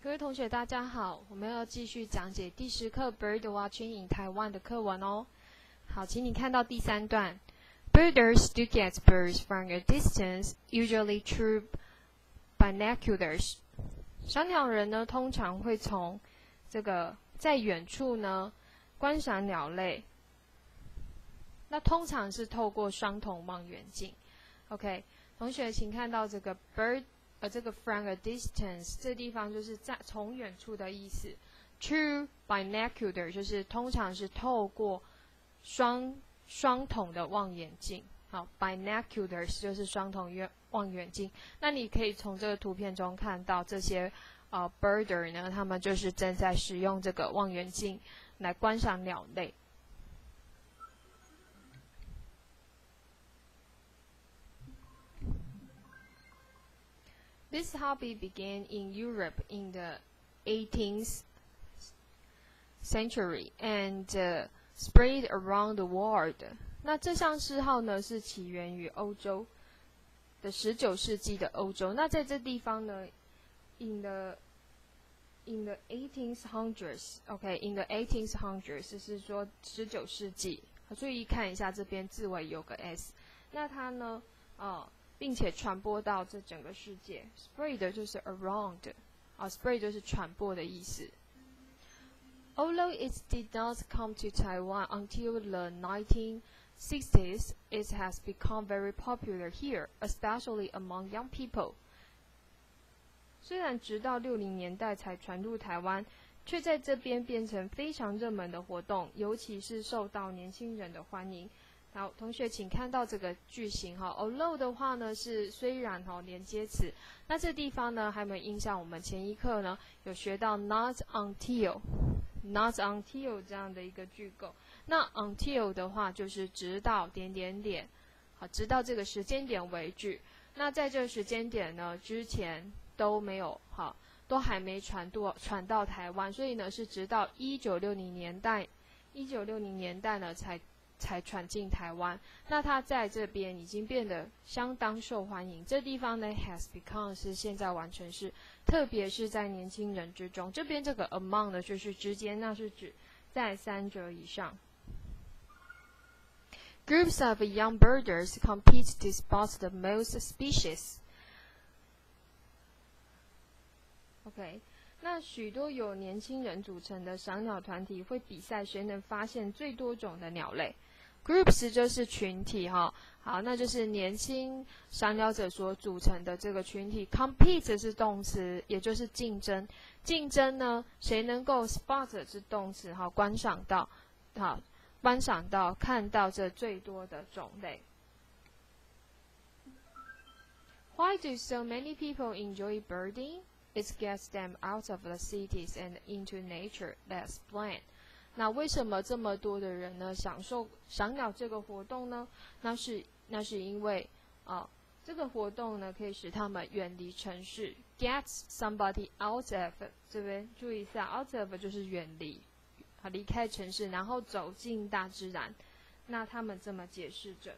各位同学，大家好，我们要继续讲解第10课 Bird Watching in Taiwan 的课文哦。好，请你看到第3段 ，Birders look at birds from a distance, usually through binoculars。赏鸟人呢，通常会从这个在远处呢观赏鸟类，那通常是透过双筒望远镜。OK， 同学，请看到这个 bird。这个 from a distance 这地方就是在从远处的意思。Through binocular 就是通常是透过双筒的望远镜。好 ，binoculars 就是双筒望远镜。那你可以从这个图片中看到这些birder 呢，他们就是正在使用这个望远镜来观赏鸟类。This hobby began in Europe in the 18th century and spread around the world. 那这项嗜好呢是起源于欧洲的19世纪的欧洲。那在这地方呢 ，in the 1800s, OK, in the 1800s 是说19世纪。注意看一下这边字尾有个 s， 那它呢，并且传播到这整个世界 ，spread 就是 around， spread 就是传播的意思。Although it did not come to Taiwan until the 1960s, it has become very popular here, especially among young people. 虽然直到60年代才传入台湾，却在这边变成非常热门的活动，尤其是受到年轻人的欢迎。好，同学，请看到这个句型哈 ，although 的话呢是虽然连接词。那这地方呢还有没有印象？我们前一课呢有学到 not until 这样的一个句构。那 until 的话就是直到点点点，好，直到这个时间点为止。那在这个时间点呢之前都没有好，都还没传到台湾，所以呢是直到1960年代呢才传进台湾，那它在这边已经变得相当受欢迎。这地方呢 has become 是现在完成式，特别是在年轻人之中。这边这个 among 呢就是之间，那是指在3者以上。Groups of young birders compete to spot the most species. OK， 那许多由年轻人组成的赏鸟团体会比赛谁能发现最多种的鸟类。Groups 就是群体哈，好，那就是年轻赏鸟者所组成的这个群体。Compete 是动词，也就是竞争。竞争呢，谁能够 spot 是动词哈，观赏到，看到这最多的种类。Why do so many people enjoy birding? It gets them out of the cities and into nature. Let's explain. 那为什么这么多的人呢享受赏鸟这个活动呢？那是因为这个活动呢可以使他们远离城市 ，get somebody out of 这边注意一下 ，out of 就是远离，离开城市，然后走进大自然。那他们这么解释着。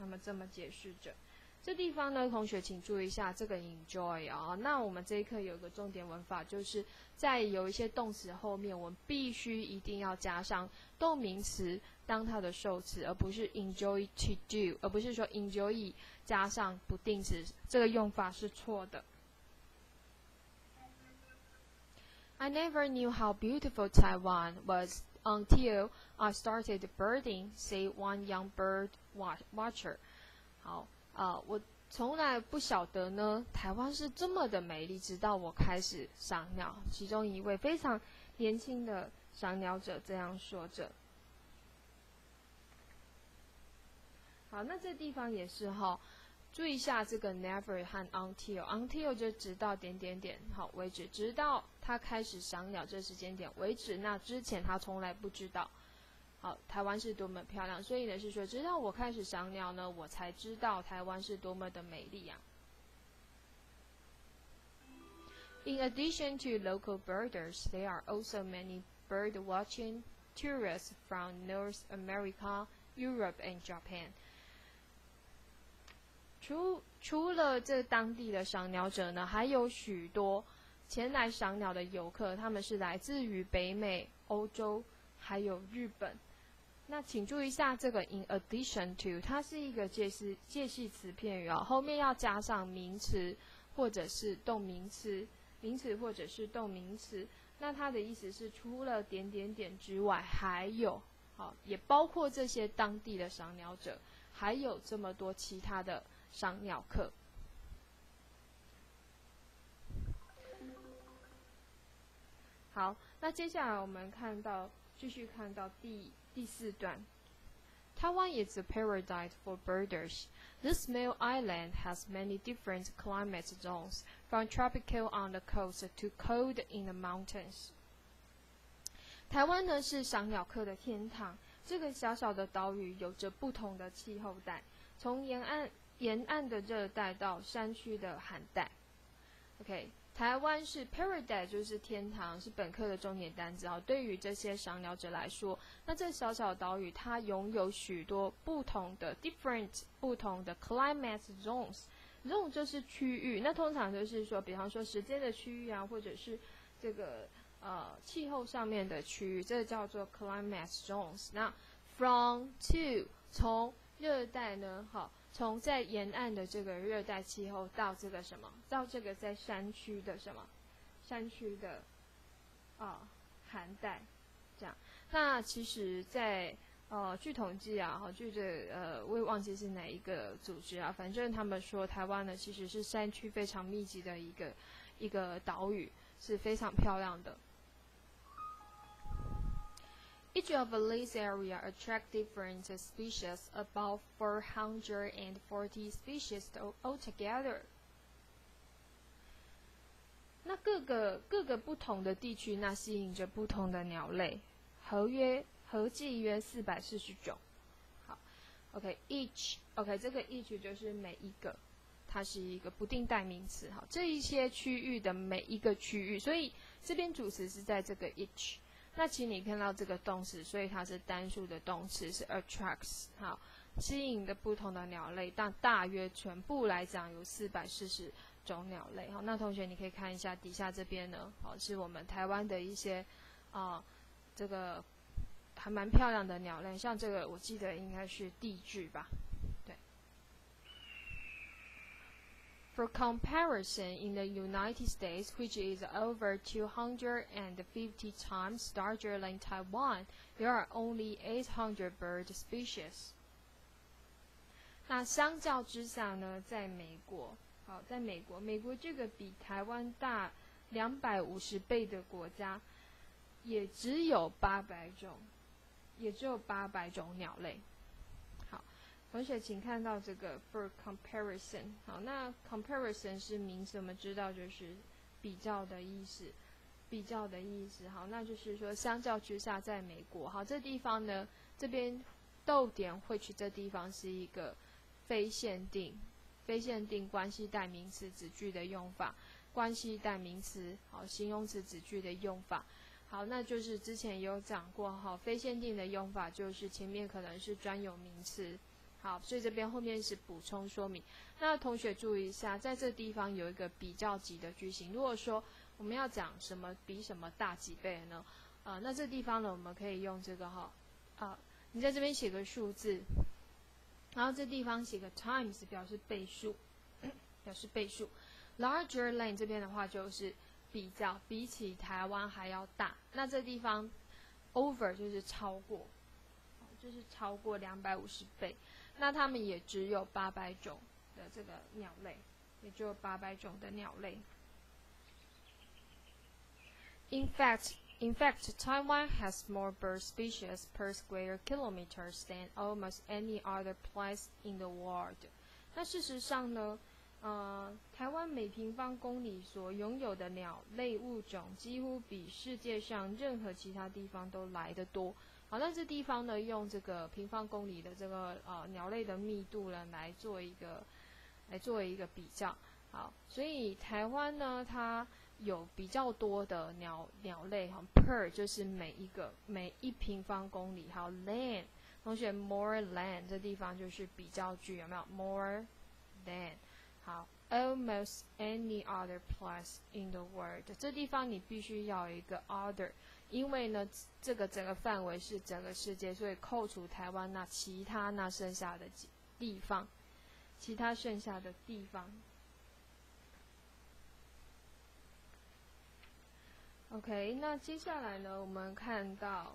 这地方呢，同学请注意一下这个 enjoy 啊。那我们这一课有一个重点文法，就是在有一些动词后面，我们必须一定要加上动名词当它的受词，而不是 enjoy to do， 而不是说 enjoy 加上不定词，这个用法是错的。I never knew how beautiful Taiwan was until I started birding, say one young bird watcher. 好。我从来不晓得呢，台湾是这么的美丽，直到我开始赏鸟。其中一位非常年轻的赏鸟者这样说着。好，那这地方也是哈，注意一下这个 never 和 until 就直到点点点好为止，直到他开始赏鸟这时间点为止。那之前他从来不知道。好，台湾是多么漂亮，所以呢是说，直到我开始赏鸟呢，我才知道台湾是多么的美丽啊。In addition to local birders, there are also many bird-watching tourists from North America, Europe, and Japan. 除了这当地的赏鸟者呢，还有许多前来赏鸟的游客，他们是来自于北美、欧洲还有日本。那请注意一下这个 in addition to， 它是一个介系词片语后面要加上名词或者是动名词，名词或者是动名词。那它的意思是除了点点点之外，还有也包括这些当地的赏鸟者，还有这么多其他的赏鸟客。好，那接下来我们继续看到第4段。Taiwan is a paradise for birders. This small island has many different climate zones, from tropical on the coast to cold in the mountains. 台湾呢是赏鸟客的天堂，这个小小的岛屿有着不同的气候带，从沿岸的热带到山区的寒带。OK。台湾是 paradise， 就是天堂，是本课的重点单字对于这些赏鸟者来说，那这小小岛屿它拥有许多不同的 climate zones。zone 就是区域，那通常就是说，比方说时间的区域或者是这个气候上面的区域，这个叫做 climate zones。那 from to 从热带呢，从在沿岸的这个热带气候到这个什么，到这个在山区的什么，山区的寒带，这样。那其实在据统计据我也忘记是哪一个组织反正他们说台湾呢其实是山区非常密集的一个岛屿，是非常漂亮的。Each of these areas attract different species, about 440 species altogether. 那各个不同的地区，那吸引着不同的鸟类，合计约440种。好 ，OK， 这个 each 就是每一个，它是一个不定代名词。这一些区域的每一个区域，所以这边主词是在这个 each。那请你看到这个动词，所以它是单数的动词，是 attracts， 吸引的不同的鸟类，但大约全部来讲有440种鸟类。那同学你可以看一下底下这边呢，是我们台湾的一些这个还蛮漂亮的鸟类，像这个我记得应该是地质吧，对。For comparison, in the United States, which is over 250 times larger than Taiwan, there are only 800 bird species. 那相较之下呢，在美国这个比台湾大250倍的国家，也只有800种鸟类。同学请看到这个 for comparison。 好，那 comparison 是名词，我们知道就是比较的意思。好，那就是说相较之下，在美国，好，这地方呢，这边逗点 which 这地方是一个非限定关系代名词子句的用法，关系代名词形容词子句的用法。好，那就是之前有讲过非限定的用法就是前面可能是专有名词。好，所以这边后面是补充说明。那同学注意一下，在这地方有一个比较级的句型。如果说我们要讲什么比什么大几倍呢？那这地方呢，我们可以用这个你在这边写个数字，然后这地方写个 times 表示倍数，larger than 这边的话就是比起台湾还要大。那这地方 over 就是超过250倍。那它们也只有800种的这个鸟类，In fact, Taiwan has more bird species per square kilometers than almost any other place in the world. 那事实上呢，台湾每平方公里所拥有的鸟类物种，几乎比世界上任何其他地方都来得多。好，那这地方呢，用这个平方公里的这个鸟类的密度呢，来做一个比较。好，所以台湾呢，它有比较多的鸟类，per 就是每一平方公里。好 ，land 同学 more land 这地方就是比较句，有没有 more than？ 好， almost any other place in the world。这地方你必须要有一个 other， 因为呢，这个整个范围是整个世界，所以扣除台湾，那其他那剩下的地方，其他剩下的地方。OK， 那接下来呢，我们看到，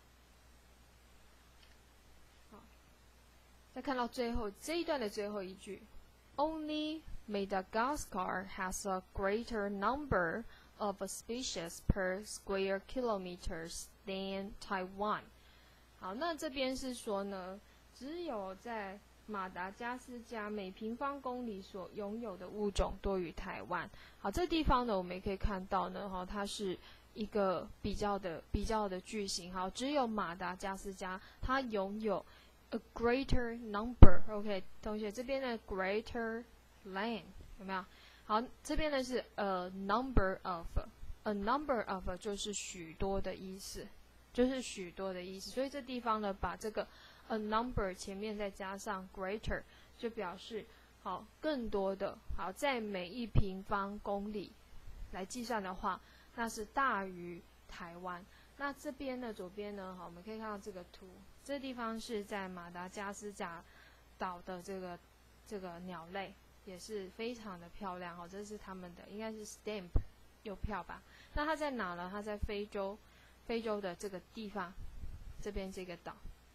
好，再看到最后这一段的最后一句 ，Only Madagascar has a greater number of species per square kilometers than Taiwan。好，那这边是说呢，只有在马达加斯加每平方公里所拥有的物种多于台湾。好，这地方呢，我们也可以看到呢，它是一个比较的句型。好，只有马达加斯加它拥有 a greater number。OK， 同学这边的 greater land 有没有？好，这边呢是 a number of，a number of 就是许多的意思，就是许多的意思。所以这地方呢，把这个a number 前面再加上 greater， 就表示好更多的。好，在每一平方公里来计算的话，那是大于台湾。那这边呢，左边呢，好，我们可以看到这个图，这地方是在马达加斯加岛的这个鸟类，也是非常的漂亮。好，这是他们的应该是 stamp 邮票吧？那它在哪呢？它在非洲的这个地方，这边这个岛。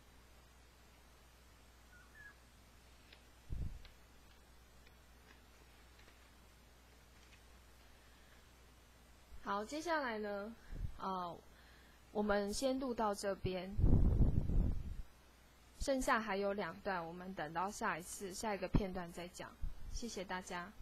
好，接下来呢，我们先录到这边，剩下还有2段，我们等到下一个片段再讲。谢谢大家。